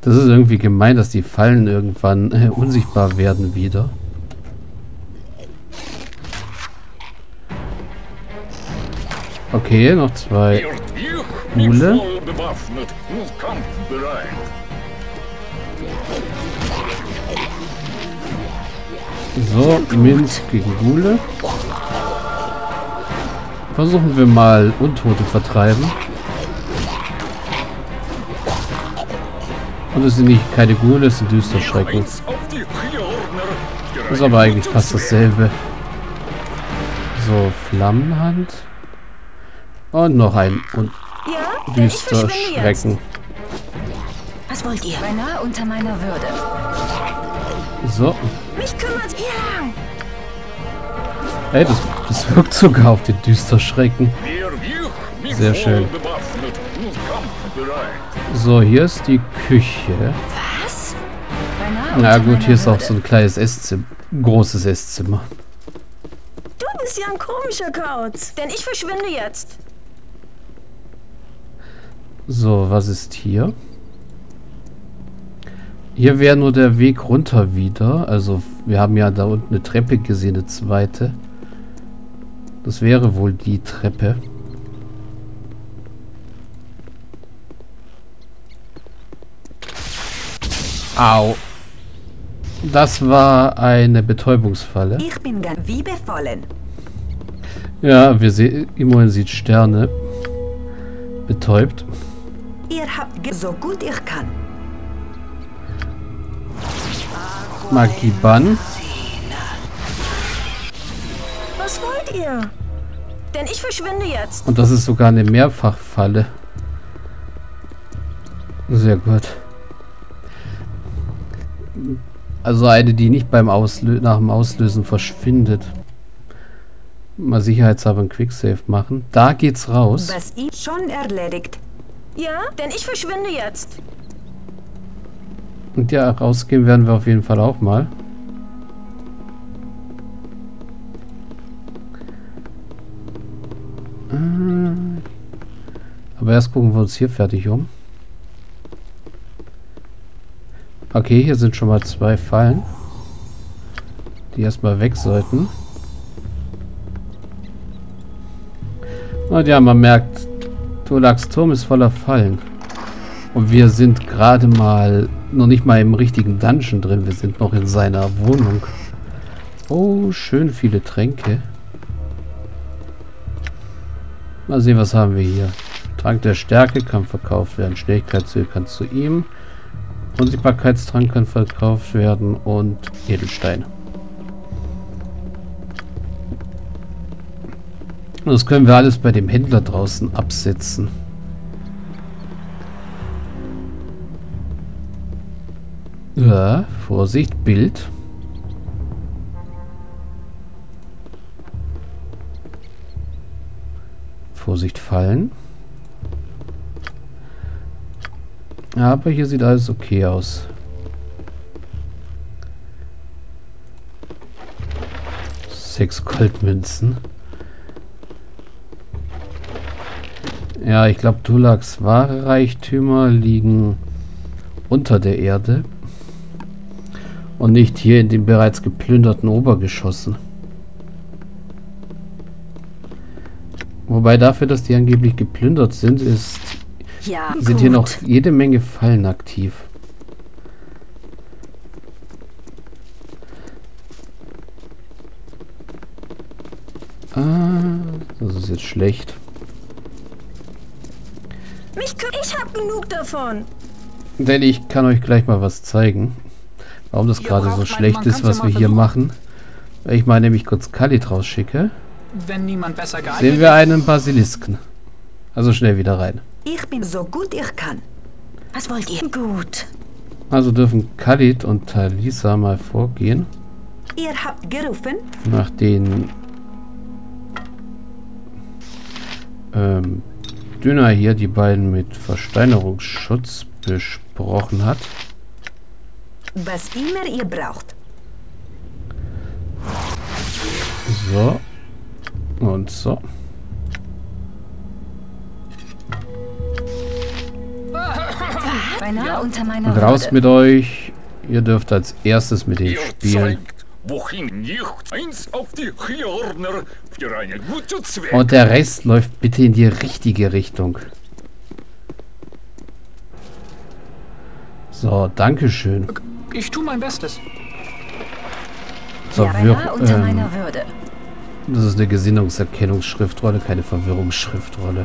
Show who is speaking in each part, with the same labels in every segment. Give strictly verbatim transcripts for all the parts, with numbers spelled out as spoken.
Speaker 1: Das ist irgendwie gemein, dass die Fallen irgendwann äh, unsichtbar werden wieder. Okay, noch zwei Gule. So, Minz gegen Gule. Versuchen wir mal Untote vertreiben. Und es sind nicht keine Gule, es sind Düsterschrecken. Ist aber eigentlich fast dasselbe. So, Flammenhand. Und noch ein und
Speaker 2: Ja,
Speaker 1: Düsterschrecken.
Speaker 2: Was wollt ihr? Beinahe unter meiner Würde.
Speaker 1: So.
Speaker 2: Mich kümmert ihr lang.
Speaker 1: Hey, das, das wirkt sogar auf den Düsterschrecken. Sehr schön. So, hier ist die Küche.
Speaker 2: Was?
Speaker 1: Na gut, hier ist auch so ein kleines Esszimmer. Großes Esszimmer.
Speaker 2: Du bist ja ein komischer Kauz. Denn ich verschwinde jetzt.
Speaker 1: So, was ist hier? Hier wäre nur der Weg runter wieder. Also, wir haben ja da unten eine Treppe gesehen, eine zweite. Das wäre wohl die Treppe. Au. Das war eine Betäubungsfalle.
Speaker 2: Ich bin ganz wie befallen.
Speaker 1: Ja, wir sehen, immerhin sieht Sterne. Betäubt.
Speaker 2: Ihr habt so gut ich kann.
Speaker 1: Magie-Bann.
Speaker 2: Was wollt ihr? Denn ich verschwinde jetzt.
Speaker 1: Und das ist sogar eine Mehrfachfalle. Sehr gut. Also eine, die nicht beim Auslö nach dem Auslösen verschwindet. Mal sicherheitshalber ein Quicksave machen. Da geht's raus.
Speaker 2: Was ich schon erledigt. Ja, denn ich verschwinde jetzt.
Speaker 1: Und ja, rausgehen werden wir auf jeden Fall auch mal. Aber erst gucken wir uns hier fertig um. Okay, hier sind schon mal zwei Fallen, die erstmal weg sollten. Und ja, man merkt, Tolaks Turm ist voller Fallen. Und wir sind gerade mal, noch nicht mal im richtigen Dungeon drin, wir sind noch in seiner Wohnung. Oh, schön viele Tränke. Mal sehen, was haben wir hier. Trank der Stärke kann verkauft werden. Schnelligkeitshöhe kann zu ihm. Unsichtbarkeitstrank kann verkauft werden. Und Edelsteine. Das können wir alles bei dem Händler draußen absetzen. Ja, Vorsicht, Bild. Vorsicht, Fallen. Aber hier sieht alles okay aus. Sechs Goldmünzen. Ja, ich glaube, Tolaks wahre Reichtümer liegen unter der Erde. Und nicht hier in den bereits geplünderten Obergeschossen. Wobei dafür, dass die angeblich geplündert sind, ist,
Speaker 2: ja,
Speaker 1: sind
Speaker 2: gut.
Speaker 1: hier noch jede Menge Fallen aktiv. Ah, das ist jetzt schlecht.
Speaker 2: Mich ich hab genug davon.
Speaker 1: Denn ich kann euch gleich mal was zeigen. Warum das gerade so schlecht ist, was wir hier machen. Wenn ich mal nämlich kurz Khalid rausschicke,
Speaker 3: wenn niemand besser geeignet
Speaker 1: sehen wir einen Basilisken. Also schnell wieder rein.
Speaker 2: Ich bin so gut ich kann. Was wollt ihr? Gut.
Speaker 1: Also dürfen Khalid und Talisa mal vorgehen.
Speaker 2: Ihr habt gerufen?
Speaker 1: Nach den ähm, Dünner hier die beiden mit Versteinerungsschutz besprochen hat.
Speaker 2: Was immer ihr braucht.
Speaker 1: So. Und so.
Speaker 2: Was?
Speaker 4: Beinahe unter meiner
Speaker 1: Und raus
Speaker 4: Würde.
Speaker 1: mit euch. Ihr dürft als erstes mit denen spielen.
Speaker 5: Wohin nicht eins auf die Hörner für eine gute Zweck.
Speaker 1: Und der Rest läuft bitte in die richtige Richtung. So, dankeschön.
Speaker 3: Ich tue mein Bestes.
Speaker 1: Zur
Speaker 4: Beinahe unter
Speaker 1: ähm,
Speaker 4: meiner Würde.
Speaker 1: Das ist eine Gesinnungserkennungsschriftrolle, keine Verwirrungsschriftrolle.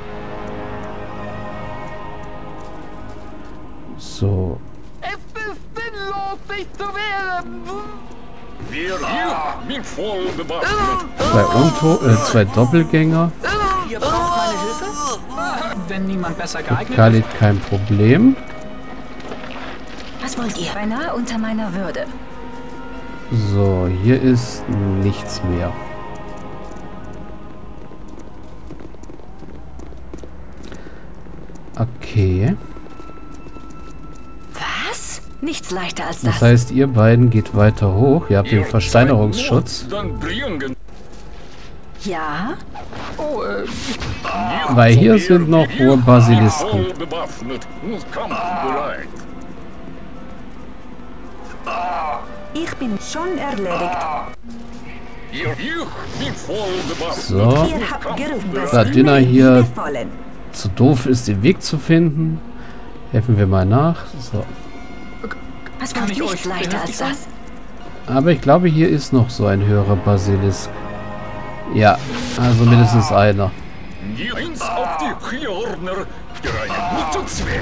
Speaker 1: So.
Speaker 6: Es ist sinnlos, sich zu wehren.
Speaker 5: Wir hier mit voll bewaffnet.
Speaker 1: Zwei, Unto äh, zwei Doppelgänger.
Speaker 3: Ihr braucht meine Hilfe? Wenn niemand besser geeignet
Speaker 1: Khalid kein Problem.
Speaker 4: Was wollt ihr? Beinahe unter meiner Würde.
Speaker 1: So, hier ist nichts mehr. Okay.
Speaker 4: Was? Nichts leichter als das.
Speaker 1: Das heißt, ihr beiden geht weiter hoch. Ihr habt den
Speaker 5: Ihr
Speaker 1: Versteinerungsschutz.
Speaker 5: seid Not, dann bringen.
Speaker 4: Ja?
Speaker 3: Oh, äh,
Speaker 1: Weil hier sind noch hohe Basilisken.
Speaker 5: Voll bewaffnet und kampfbereit.
Speaker 2: Ich bin schon erledigt.
Speaker 5: Ihr hier mit voll bewaffnet.
Speaker 1: So.
Speaker 2: Ihr habt gerufen, was
Speaker 1: Da
Speaker 2: immer
Speaker 1: Dünner
Speaker 2: ihr
Speaker 1: hier
Speaker 2: befallen.
Speaker 1: zu doof ist, den Weg zu finden. Helfen wir mal nach. So.
Speaker 4: Was
Speaker 3: Kann
Speaker 4: wollt
Speaker 3: ich
Speaker 4: nichts
Speaker 3: euch
Speaker 4: leichter als
Speaker 3: behilflich
Speaker 4: das?
Speaker 1: Aber ich glaube, hier ist noch so ein höherer Basilisk. Ja, also mindestens einer.
Speaker 5: Die eins auf die Hörner für einen guten Zweck.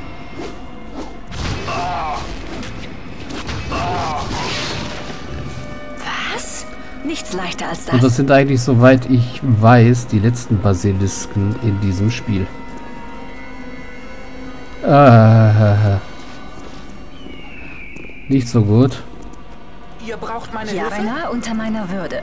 Speaker 4: Was? Nichts leichter als
Speaker 1: Und das
Speaker 4: das.
Speaker 1: sind eigentlich, soweit ich weiß, die letzten Basilisken in diesem Spiel. Ah, nicht so gut.
Speaker 3: ihr braucht meine
Speaker 4: Ja,
Speaker 3: Hilfe?
Speaker 4: beinahe unter meiner Würde.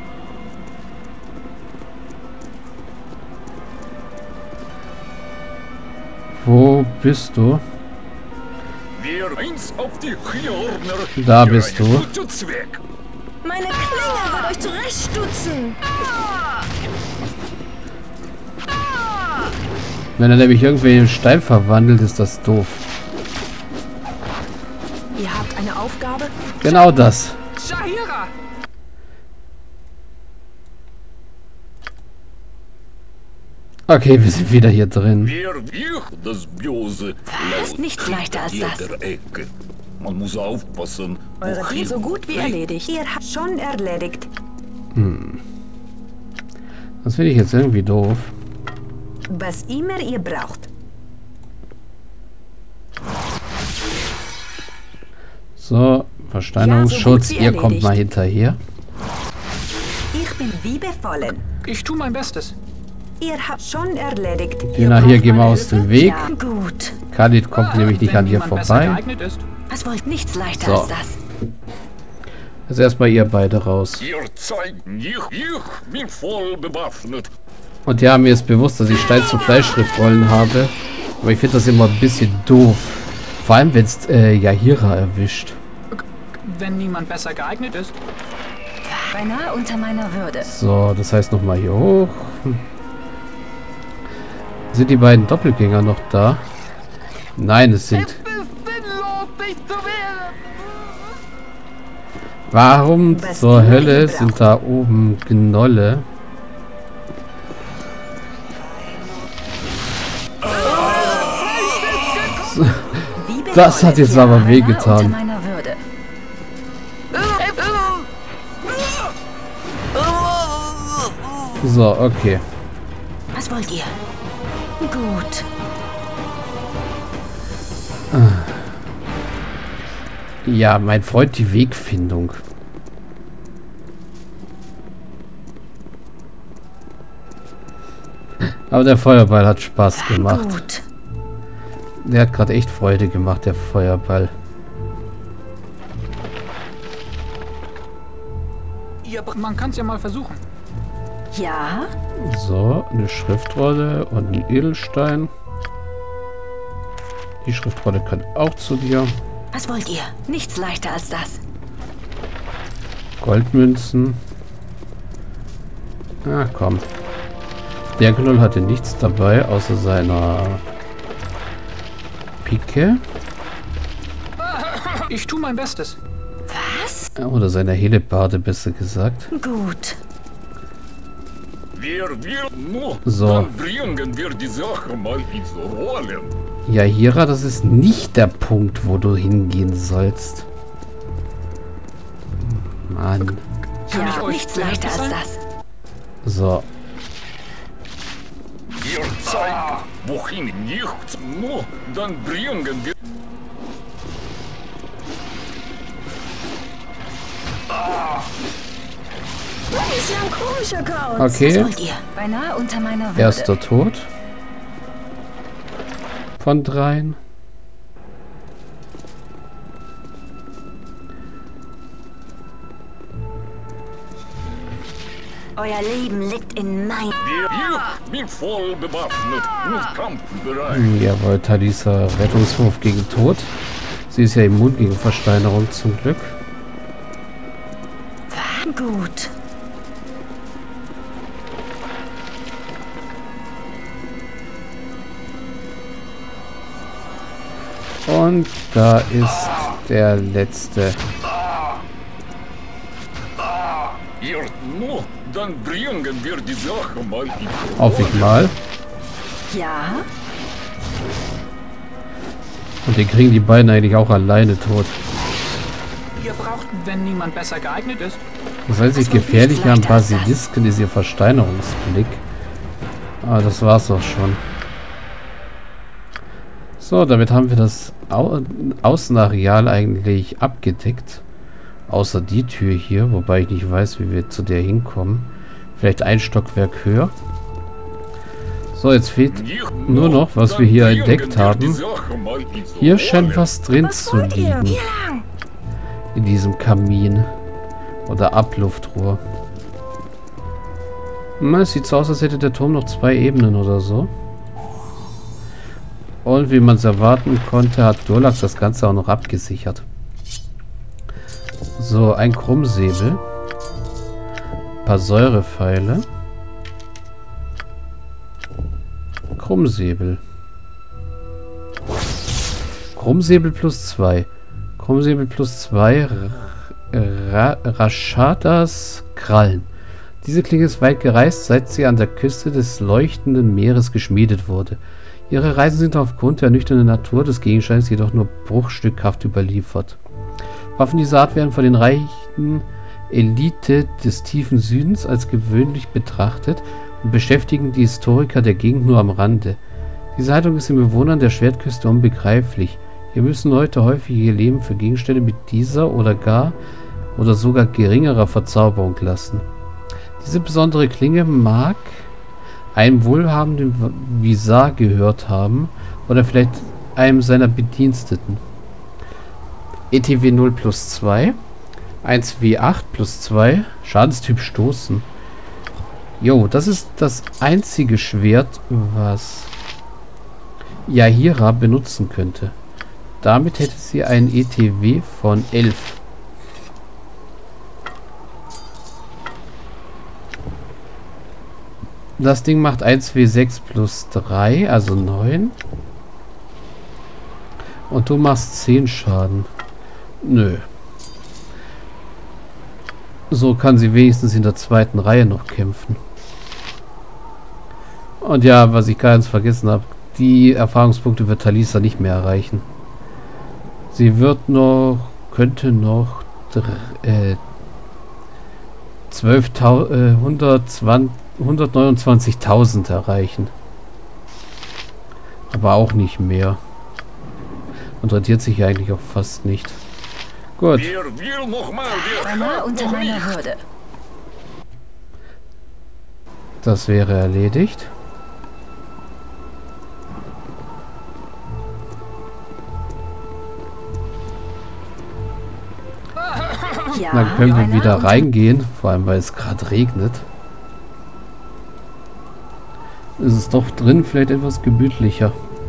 Speaker 1: Wo bist du?
Speaker 5: Wir eins auf die Hörner
Speaker 1: Da
Speaker 5: für
Speaker 1: bist
Speaker 5: einen
Speaker 1: du.
Speaker 5: guten Zweck.
Speaker 2: Meine Klinge wird euch zurechtstutzen.
Speaker 1: Wenn er nämlich irgendwie in Stein verwandelt, ist das doof.
Speaker 2: Ihr habt eine Aufgabe?
Speaker 1: Genau das.
Speaker 3: Shahira!
Speaker 1: Okay, wir sind wieder hier drin.
Speaker 5: Wir wir das Böse
Speaker 4: Was? Nichts leichter als das.
Speaker 5: jeder Ecke. Man muss aufpassen.
Speaker 2: Eure
Speaker 5: wohin
Speaker 2: Dienst so gut wie
Speaker 5: man
Speaker 2: erledigt. Ihr habt schon erledigt.
Speaker 1: Das finde ich jetzt irgendwie doof.
Speaker 2: Was immer ihr braucht.
Speaker 1: So, Versteinerungsschutz.
Speaker 2: wie
Speaker 1: Ihr kommt
Speaker 2: erledigt.
Speaker 1: mal hinterher.
Speaker 2: Ich bin wie befohlen.
Speaker 3: Ich tue mein Bestes.
Speaker 2: Ihr habt schon erledigt.
Speaker 1: Dina, hier gehen wir aus dem Weg.
Speaker 4: Ja, gut.
Speaker 1: Khalid kommt nämlich nicht
Speaker 3: Wenn
Speaker 1: an dir
Speaker 3: niemand besser
Speaker 1: vorbei.
Speaker 3: geeignet ist.
Speaker 4: Was wollt nichts leichter
Speaker 1: So.
Speaker 4: als das?
Speaker 1: Also erstmal ihr beide raus.
Speaker 5: Ihr zeigt ich, ich bin voll bewaffnet.
Speaker 1: Und ja, mir ist bewusst, dass ich Stein zu Fleischschriftrollen habe. Aber ich finde das immer ein bisschen doof. Vor allem, wenn es äh, Yahira erwischt.
Speaker 3: Wenn niemand besser geeignet ist.
Speaker 4: Beinahe unter meiner Würde.
Speaker 1: So, das heißt nochmal hier hoch. Hm. Sind die beiden Doppelgänger noch da? Nein, es sind...
Speaker 6: Es ist sinnlos, sich zu wehren.
Speaker 1: Warum
Speaker 2: Was
Speaker 1: zur
Speaker 2: immer
Speaker 1: Hölle
Speaker 2: ihr
Speaker 1: sind da oben Gnolle?
Speaker 2: Wie befohlen.
Speaker 1: Das hat jetzt aber
Speaker 4: Beinahe unter
Speaker 1: wehgetan.
Speaker 4: meiner Würde.
Speaker 1: So, okay.
Speaker 4: Was wollt ihr? Gut.
Speaker 1: Ja, mein Freund, die Wegfindung. Aber der Feuerball hat Spaß gemacht.
Speaker 4: Gut.
Speaker 1: Der hat gerade echt Freude gemacht, der Feuerball.
Speaker 3: Ihr, man kann es ja mal versuchen.
Speaker 4: Ja?
Speaker 1: So, eine Schriftrolle und ein Edelstein. Die Schriftrolle kann auch zu dir.
Speaker 4: Was wollt ihr? Nichts leichter als das.
Speaker 1: Goldmünzen. Ah, komm. Der Gnoll hatte nichts dabei, außer seiner Pike.
Speaker 3: Ich tue mein Bestes.
Speaker 2: Was?
Speaker 1: Oder seine Hellebarde, besser gesagt.
Speaker 2: Gut.
Speaker 5: Wer will nur,
Speaker 1: So.
Speaker 5: dann bringen wir die Sache mal ins Rollen.
Speaker 1: Ja, Hira, das ist nicht der Punkt, wo du hingehen sollst. Mann.
Speaker 3: Kann ich
Speaker 2: Ja,
Speaker 3: euch
Speaker 2: nichts leichter als
Speaker 3: behilflich
Speaker 2: das.
Speaker 1: So.
Speaker 5: Ihr zeigt, wohin nichts, nur dann bringen wir...
Speaker 2: Du bist ja ein komischer Kauz.
Speaker 1: Okay.
Speaker 2: Was wollt ihr?
Speaker 4: Beinahe unter meiner Würde.
Speaker 1: Erster Tod. Von dreien.
Speaker 2: Euer Leben liegt in mein...
Speaker 5: Wir hier bin voll bewaffnet und kampfbereit.
Speaker 1: Hm, jawohl, Talisa Rettungswurf gegen Tod. Sie ist ja immun gegen Versteinerung zum Glück.
Speaker 2: Gut.
Speaker 1: Und da ist der letzte.
Speaker 5: Ihr nur, dann bringen wir die Sache mal ins
Speaker 1: Auf ich mal.
Speaker 2: Ja?
Speaker 1: Und den kriegen die beiden eigentlich auch alleine tot.
Speaker 3: Ihr braucht, wenn niemand besser geeignet ist.
Speaker 1: Das einzig Gefährliche am Basilisken ist ihr Versteinerungsblick. Aber das war's auch schon. So, damit haben wir das Au Außenareal eigentlich abgedeckt. Außer die Tür hier, wobei ich nicht weiß, wie wir zu der hinkommen. Vielleicht ein Stockwerk höher. So, jetzt fehlt nur noch, was wir hier entdeckt haben. Hier scheint was drin
Speaker 2: Was
Speaker 1: zu
Speaker 2: wollt ihr?
Speaker 1: liegen.
Speaker 2: Hier lang.
Speaker 1: In diesem Kamin. Oder Abluftrohr. Na, es sieht so aus, als hätte der Turm noch zwei Ebenen oder so. Und wie man es erwarten konnte, hat Durlax das Ganze auch noch abgesichert. So, ein Krummsäbel. Ein paar Säurepfeile. Krummsäbel. Krummsäbel plus zwei. Krummsäbel plus zwei. Ra Rashadas Krallen. Diese Klinge ist weit gereist, seit sie an der Küste des leuchtenden Meeres geschmiedet wurde. Ihre Reisen sind aufgrund der nüchternen Natur des Gegenstandes jedoch nur bruchstückhaft überliefert. Waffen dieser Art werden von den reichen Elite des tiefen Südens als gewöhnlich betrachtet und beschäftigen die Historiker der Gegend nur am Rande. Diese Haltung ist den Bewohnern der Schwertküste unbegreiflich. Hier müssen Leute häufig ihr Leben für Gegenstände mit dieser oder gar oder sogar geringerer Verzauberung lassen. Diese besondere Klinge mag einem wohlhabenden Visar gehört haben oder vielleicht einem seiner Bediensteten. E T W null plus zwei, eins W acht plus zwei, Schadenstyp Stoßen. Jo, das ist das einzige Schwert, was Yahira benutzen könnte. Damit hätte sie einen E T W von elf. Das Ding macht eins W sechs plus drei, also neun. Und du machst zehn Schaden. Nö. So kann sie wenigstens in der zweiten Reihe noch kämpfen. Und ja, was ich ganz vergessen habe, die Erfahrungspunkte wird Talisa nicht mehr erreichen. Sie wird noch, könnte noch äh, hundertneunundzwanzigtausend erreichen. Aber auch nicht mehr. Und rentiert sich eigentlich auch fast nicht. Gut.
Speaker 5: Wer will noch mal, wer
Speaker 4: Beinahe
Speaker 5: kann
Speaker 4: unter
Speaker 5: noch
Speaker 4: meiner
Speaker 5: nicht.
Speaker 4: Würde.
Speaker 1: Das wäre erledigt.
Speaker 2: Ja.
Speaker 1: Dann können wir
Speaker 4: beinahe
Speaker 1: wieder
Speaker 4: unter-
Speaker 1: reingehen, vor allem weil es gerade regnet. Ist es doch drin vielleicht etwas gemütlicher.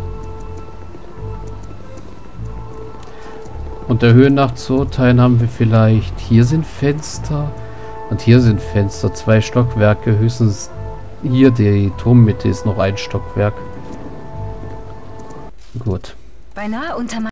Speaker 1: Und der Höhe nach zu urteilen haben wir vielleicht, hier sind Fenster und hier sind Fenster, zwei Stockwerke, höchstens hier die Turmmitte ist noch ein Stockwerk. Gut.
Speaker 4: Beinahe unter